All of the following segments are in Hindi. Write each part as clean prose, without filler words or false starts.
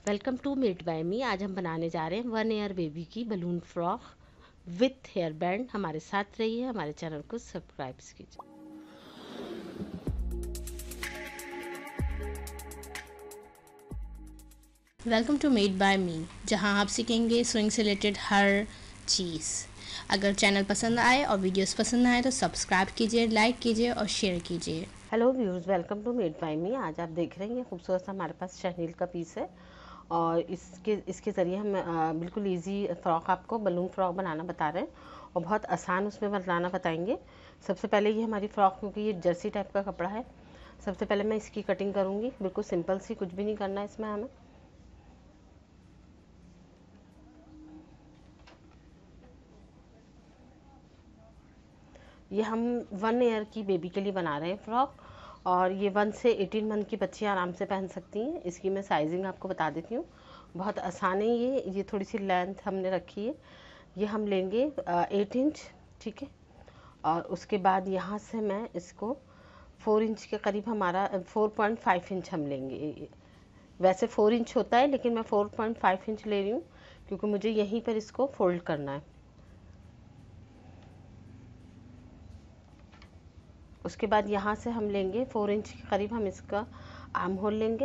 Welcome to made by me. आज हम बनाने जा रहे हैं 1 ईयर बेबी की balloon frock with hair band. हमारे साथ रहिए, हमारे चैनल को सब्सक्राइब कीजिए। Welcome to made by me, जहां आप सीखेंगे स्विंग से रिलेटेड हर चीज़। अगर चैनल पसंद आए और वीडियोस पसंद आए तो सब्सक्राइब कीजिए, लाइक कीजिए और शेयर कीजिए। Hello viewers, welcome to made by me. आज आप देख रहे हैं ये खूबसूरत सा हमारे पास शनील का पीस है और इसके ज़रिए हम बिल्कुल इजी फ्रॉक आपको बलून फ्रॉक बनाना बता रहे हैं और बहुत आसान उसमें बनाना बताएंगे। सबसे पहले ये हमारी फ्रॉक, क्योंकि ये जर्सी टाइप का कपड़ा है, सबसे पहले मैं इसकी कटिंग करूँगी। बिल्कुल सिंपल सी, कुछ भी नहीं करना है इसमें हमें। ये हम 1 ईयर की बेबी के लिए बना रहे हैं फ्रॉक और ये 1 से 18 मंथ की बच्ची आराम से पहन सकती हैं। इसकी मैं साइजिंग आपको बता देती हूँ, बहुत आसान है ये थोड़ी सी लेंथ हमने रखी है। ये हम लेंगे 8 इंच, ठीक है। और उसके बाद यहाँ से मैं इसको 4 इंच के करीब, हमारा 4.5 इंच हम लेंगे। वैसे 4 इंच होता है लेकिन मैं 4.5 इंच ले रही हूँ क्योंकि मुझे यहीं पर इसको फोल्ड करना है। उसके बाद यहाँ से हम लेंगे 4 इंच के करीब, हम इसका आर्म होल लेंगे,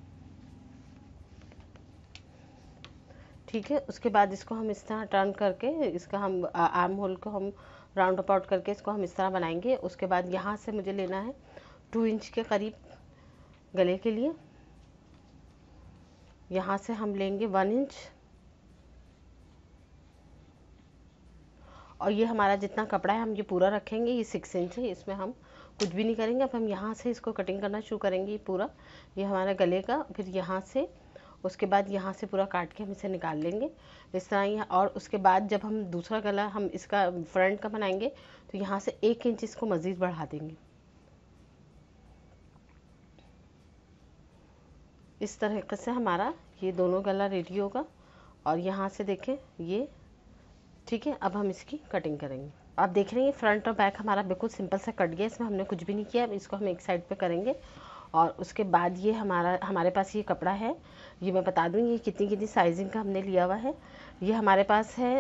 ठीक है। उसके बाद इसको हम इस तरह टर्न करके, इसका हम आर्म होल को हम राउंड अबाउट करके इसको हम इस तरह बनाएंगे। उसके बाद यहाँ से मुझे लेना है 2 इंच के करीब गले के लिए। यहाँ से हम लेंगे 1 इंच और ये हमारा जितना कपड़ा है हम ये पूरा रखेंगे। ये 6 इंच है, इसमें हम कुछ भी नहीं करेंगे। अब हम यहाँ से इसको कटिंग करना शुरू करेंगे। पूरा ये हमारा गले का, फिर यहाँ से, उसके बाद यहाँ से पूरा काट के हम इसे निकाल लेंगे इस तरह ही। और उसके बाद जब हम दूसरा गला हम इसका फ्रंट का बनाएंगे तो यहाँ से 1 इंच इसको मज़ीद बढ़ा देंगे। इस तरीके से हमारा ये दोनों गला रेडी होगा और यहाँ से देखें ये, ठीक है। अब हम इसकी कटिंग करेंगे। आप देख रहे हैं फ्रंट और बैक हमारा बिल्कुल सिंपल सा कट गया, इसमें हमने कुछ भी नहीं किया। अब इसको हम एक साइड पे करेंगे और उसके बाद ये हमारे पास ये कपड़ा है। ये मैं बता दूँ ये कितनी कितनी साइजिंग का हमने लिया हुआ है। ये हमारे पास है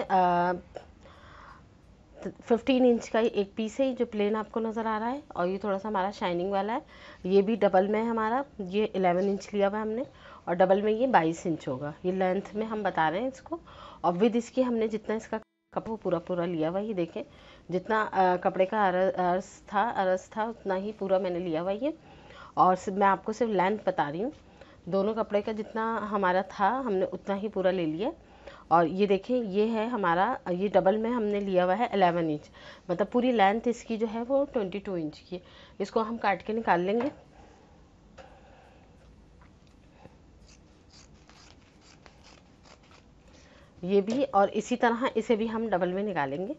15 इंच का एक पीस है जो प्लेन आपको नज़र आ रहा है, और ये थोड़ा सा हमारा शाइनिंग वाला है। ये भी डबल में है हमारा, ये 11 इंच लिया हुआ है हमने और डबल में ये 22 इंच होगा। ये लेंथ में हम बता रहे हैं इसको। और विद इसकी हमने जितना इसका कपड़ा वो पूरा पूरा लिया हुआ है। ये देखें जितना कपड़े का अरस था उतना ही पूरा मैंने लिया हुआ ये। और मैं आपको सिर्फ लेंथ बता रही हूँ, दोनों कपड़े का जितना हमारा था हमने उतना ही पूरा ले लिया। और ये देखें ये है हमारा, ये डबल में हमने लिया हुआ है 11 इंच, मतलब पूरी लेंथ इसकी जो है वो 22 इंच की है। इसको हम काट के निकाल लेंगे। ये भी, और इसी तरह इसे भी हम डबल में निकालेंगे।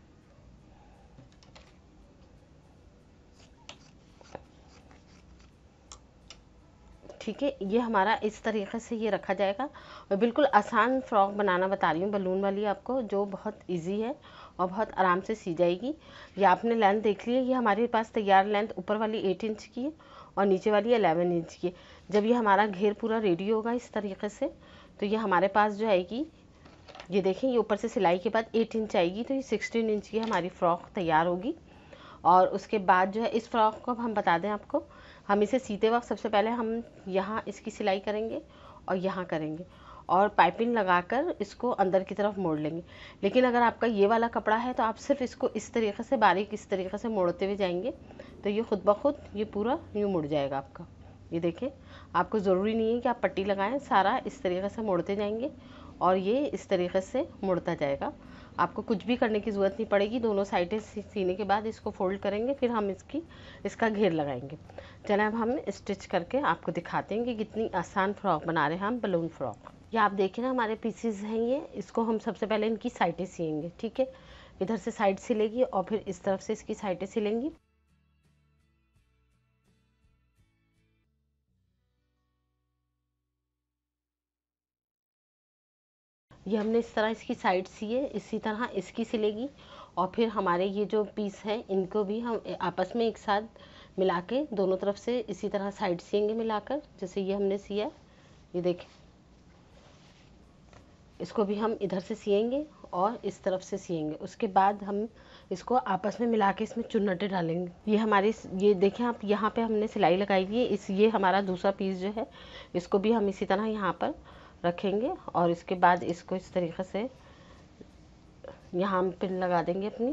ठीक है, ये हमारा इस तरीके से ये रखा जाएगा। और बिल्कुल आसान फ्रॉक बनाना बता रही हूँ बलून वाली आपको, जो बहुत इजी है और बहुत आराम से सी जाएगी। ये आपने लेंथ देख ली है, ये हमारे पास तैयार लेंथ ऊपर वाली 8 इंच की है और नीचे वाली 11 इंच की है। जब ये हमारा घेर पूरा रेडी होगा इस तरीके से, तो ये हमारे पास जो आएगी, ये देखें ये ऊपर से सिलाई के बाद 8 इंच आएगी, तो ये 16 इंच की हमारी फ्रॉक तैयार होगी। और उसके बाद जो है इस फ्रॉक को हम बता दें आपको, हम इसे सीते वक्त सबसे पहले हम यहाँ इसकी सिलाई करेंगे और यहाँ करेंगे और पाइपिंग लगाकर इसको अंदर की तरफ मोड़ लेंगे। लेकिन अगर आपका ये वाला कपड़ा है तो आप सिर्फ इसको इस तरीके से बारीक इस तरीके से मोड़ते हुए जाएंगे तो ये खुद ब खुद ये पूरा यूँ मुड़ जाएगा आपका। ये देखें, आपको ज़रूरी नहीं है कि आप पट्टी लगाएं, सारा इस तरीके से मोड़ते जाएंगे और ये इस तरीके से मुड़ता जाएगा। आपको कुछ भी करने की ज़रूरत नहीं पड़ेगी। दोनों साइडें सीने के बाद इसको फोल्ड करेंगे, फिर हम इसका घेर लगाएंगे। चलिए अब हम स्टिच करके आपको दिखाते हैं कि कितनी आसान फ्रॉक बना रहे हैं हम, बलून फ्रॉक। ये आप देखें ना हमारे पीसेस हैं ये, इसको हम सबसे पहले इनकी साइडें सिलेंगे, ठीक है। इधर से साइड सिलेगी और फिर इस तरफ से इसकी साइडें सिलेंगी। ये हमने इस तरह इसकी साइड सी है, इसी तरह इसकी सिलेगी और फिर हमारे ये जो पीस हैं इनको भी हम आपस में एक साथ मिला के दोनों तरफ से इसी तरह साइड सिएंगे मिलाकर, जैसे ये हमने सिया। ये देखें इसको भी हम इधर से सिएंगे और इस तरफ से सिएंगे। उसके बाद हम इसको आपस में मिला के इसमें चुन्नटें डालेंगे। ये हमारी, ये देखें आप, यहाँ पे हमने सिलाई लगाई हुई है। ये हमारा दूसरा पीस जो है, इसको भी हम इसी तरह यहाँ पर रखेंगे और इसके बाद इसको इस तरीके से यहाँ हम पिन लगा देंगे अपनी।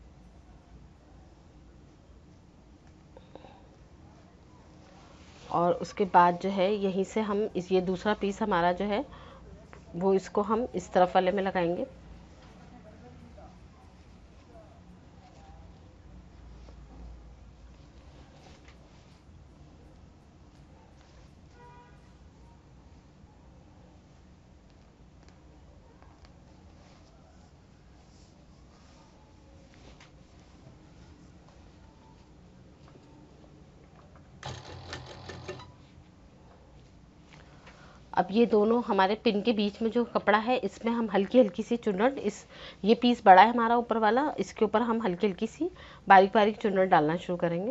और उसके बाद जो है यहीं से हम ये दूसरा पीस हमारा जो है वो इसको हम इस तरफ वाले में लगाएंगे। अब ये दोनों हमारे पिन के बीच में जो कपड़ा है, इसमें हम हल्की हल्की सी चुन्नट, ये पीस बड़ा है हमारा ऊपर वाला, इसके ऊपर हम हल्की हल्की सी बारीक बारीक चुन्नट डालना शुरू करेंगे।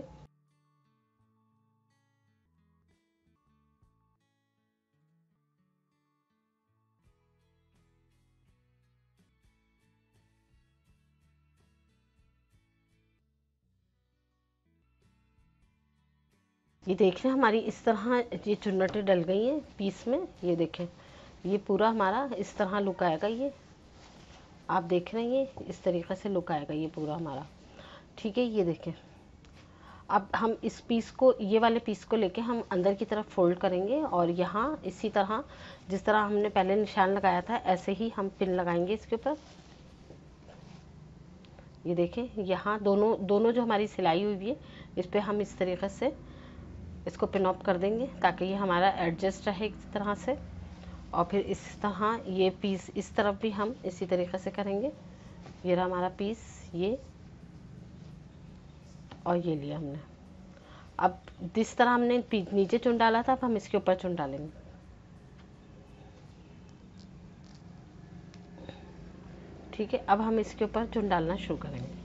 ये देख रहे हैं हमारी इस तरह ये चुन्नटें डल गई हैं पीस में। ये देखें, ये पूरा हमारा इस तरह लुक आएगा। ये आप देख रहे हैं, ये इस तरीके से लुक आएगा ये पूरा हमारा। ठीक है, ये देखें। अब हम इस पीस को, ये वाले पीस को लेके हम अंदर की तरफ फोल्ड करेंगे और यहाँ इसी तरह जिस तरह हमने पहले निशान लगाया था ऐसे ही हम पिन लगाएंगे इसके ऊपर। ये देखें, यहाँ दोनों जो हमारी सिलाई हुई है इस पर हम इस तरीके से इसको पिन ऑफ कर देंगे ताकि ये हमारा एडजस्ट रहे इस तरह से। और फिर इस तरह ये पीस इस तरफ भी हम इसी तरीके से करेंगे। ये रहा हमारा पीस, ये और ये लिया हमने। अब जिस तरह हमने नीचे चुन डाला था, अब हम इसके ऊपर चुन डालेंगे। ठीक है, अब हम इसके ऊपर चुन डालना शुरू करेंगे।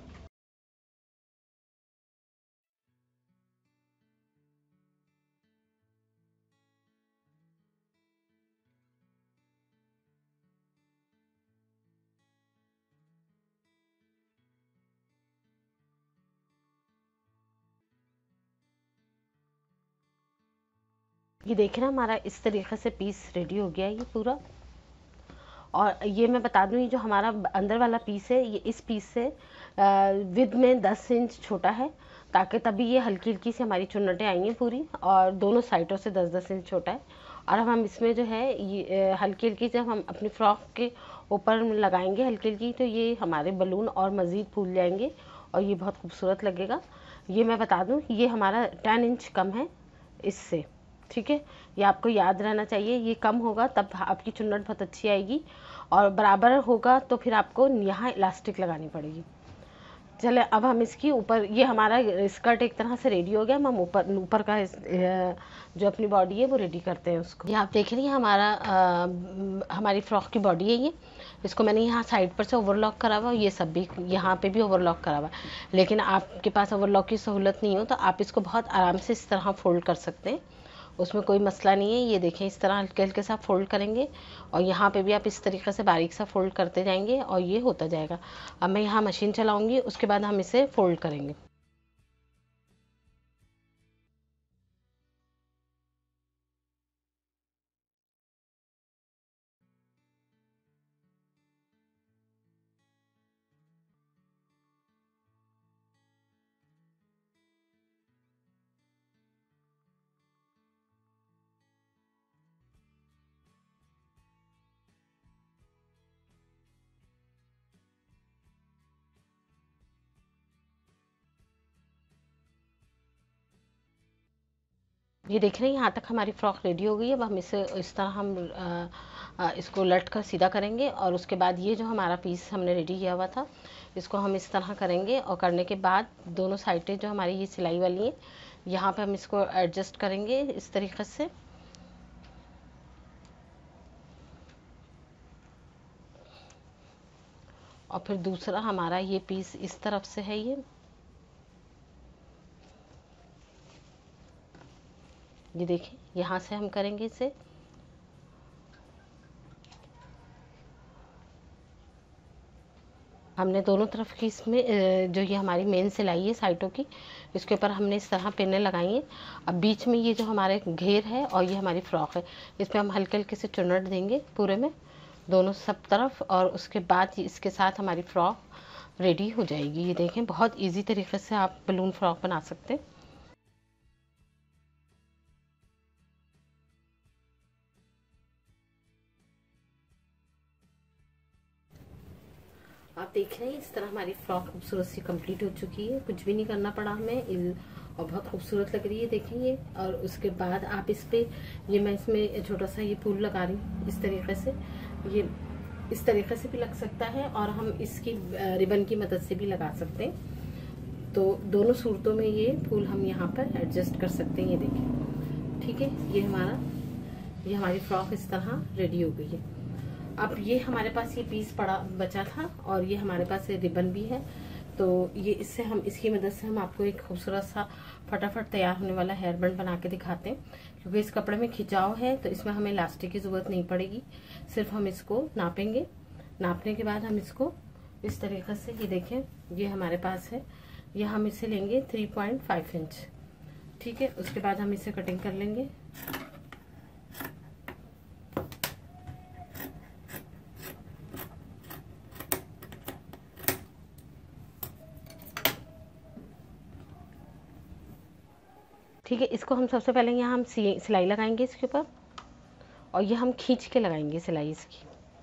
ये देखिए ना, हमारा इस तरीके से पीस रेडी हो गया है ये पूरा। और ये मैं बता दूं, ये जो हमारा अंदर वाला पीस है, ये इस पीस से विद में 10 इंच छोटा है, ताकि तभी ये हल्की हल्की सी हमारी चुन्नटें आएंगी पूरी। और दोनों साइडों से 10-10 इंच छोटा है। और अब हम इसमें जो है ये हल्की हल्की जब हम अपनी फ्रॉक के ऊपर लगाएंगे हल्की हल्की, तो ये हमारे बलून और मज़ीद फूल जाएंगे और ये बहुत खूबसूरत लगेगा। ये मैं बता दूं, ये हमारा 10 इंच कम है इससे। ठीक है, ये आपको याद रहना चाहिए। ये कम होगा तब आपकी चुन्नट बहुत अच्छी आएगी, और बराबर होगा तो फिर आपको यहाँ इलास्टिक लगानी पड़ेगी। चले, अब हम इसकी ऊपर, ये हमारा स्कर्ट एक तरह से रेडी हो गया। हम ऊपर का जो अपनी बॉडी है वो रेडी करते हैं उसको। ये आप देख रही हैं हमारी फ्रॉक की बॉडी है ये। इसको मैंने यहाँ साइड पर से ओवरलॉक करा हुआ, ये सब भी यहाँ पे भी ओवरलॉक करा हुआ। लेकिन आपके पास ओवरलॉक की सहूलत नहीं हो तो आप इसको बहुत आराम से इस तरह फोल्ड कर सकते हैं, उसमें कोई मसला नहीं है। ये देखें, इस तरह हल्के हल्के सा फोल्ड करेंगे और यहाँ पे भी आप इस तरीके से बारीक सा फोल्ड करते जाएंगे और ये होता जाएगा। अब मैं यहाँ मशीन चलाऊंगी, उसके बाद हम इसे फोल्ड करेंगे। ये देख रहे हैं, यहाँ तक हमारी फ्रॉक रेडी हो गई है। अब हम इसे इस तरह हम इसको लट कर सीधा करेंगे और उसके बाद ये जो हमारा पीस हमने रेडी किया हुआ था इसको हम इस तरह करेंगे। और करने के बाद दोनों साइडें जो हमारी ये सिलाई वाली है, यहाँ पे हम इसको एडजस्ट करेंगे इस तरीके से। और फिर दूसरा हमारा ये पीस इस तरफ से है, ये देखिए यहाँ से हम करेंगे इसे। हमने दोनों तरफ की इसमें जो ये हमारी मेन सिलाई है साइडों की, इसके ऊपर हमने इस तरह पिनें लगाई हैं। अब बीच में ये जो हमारे घेर है और ये हमारी फ्रॉक है, इस पर हम हल्के हल्के से चुनट देंगे पूरे में, दोनों सब तरफ, और उसके बाद इसके साथ हमारी फ्रॉक रेडी हो जाएगी। ये देखें, बहुत इजी तरीके से आप बलून फ्रॉक बना सकते हैं। आप देख रहे हैं इस तरह हमारी फ्रॉक खूबसूरत सी कंप्लीट हो चुकी है, कुछ भी नहीं करना पड़ा हमें, और बहुत खूबसूरत लग रही है, देखें ये। और उसके बाद आप इस पे ये मैं इसमें छोटा सा ये फूल लगा रही हूँ इस तरीके से, ये इस तरीके से भी लग सकता है और हम इसकी रिबन की मदद से भी लगा सकते हैं। तो दोनों सूरतों में ये फूल हम यहाँ पर एडजस्ट कर सकते हैं, ये देखें। ठीक है, ये हमारी फ्रॉक इस तरह रेडी हो गई है। अब ये हमारे पास ये पीस बचा था और ये हमारे पास रिबन भी है, तो ये इसकी मदद से हम आपको एक खूबसूरत सा फटाफट तैयार होने वाला हेयर बैंड बना के दिखाते हैं। क्योंकि इस कपड़े में खिंचाव है तो इसमें हमें इलास्टिक की ज़रूरत नहीं पड़ेगी, सिर्फ हम इसको नापेंगे। नापने के बाद हम इसको इस तरीके से, ये देखें ये हमारे पास है, ये हम इसे लेंगे 3.5 इंच। ठीक है, उसके बाद हम इसे कटिंग कर लेंगे। ठीक है, इसको हम सबसे पहले यहाँ हम सिलाई लगाएंगे इसके ऊपर, और ये हम खींच के लगाएंगे सिलाई इसकी।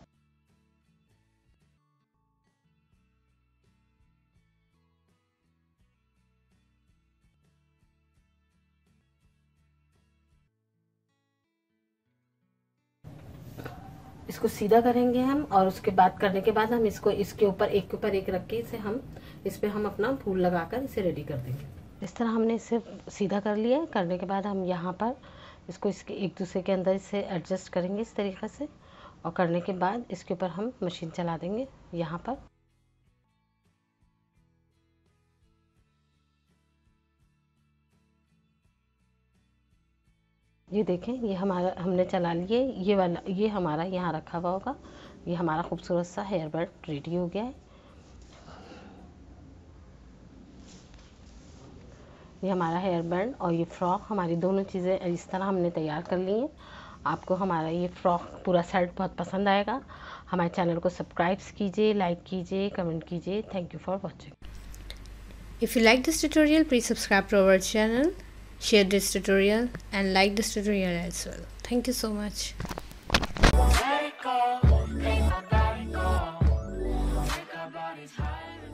इसको सीधा करेंगे हम, और उसके बाद करने के बाद हम इसको इसके ऊपर एक रख के इस पे हम अपना फूल लगाकर इसे रेडी कर देंगे। इस तरह हमने इसे सीधा कर लिया। करने के बाद हम यहाँ पर इसको इसके एक दूसरे के अंदर इसे एडजस्ट करेंगे इस तरीके से, और करने के बाद इसके ऊपर हम मशीन चला देंगे यहाँ पर। ये देखें, ये हमारा हमने चला लिए, ये वाला ये हमारा यहाँ रखा हुआ होगा। ये हमारा खूबसूरत सा हेयर बैंड रेडी हो गया है। ये हमारा हेयर बैंड और ये फ्रॉक, हमारी दोनों चीज़ें इस तरह हमने तैयार कर ली हैं। आपको हमारा ये फ्रॉक पूरा सेट बहुत पसंद आएगा। हमारे चैनल को सब्सक्राइब कीजिए, लाइक कीजिए, कमेंट कीजिए। Thank you for watching. If you like this tutorial, please subscribe to our channel, share this tutorial and like this tutorial as well. Thank you so much. Let it go, make my body go. Take our bodies higher.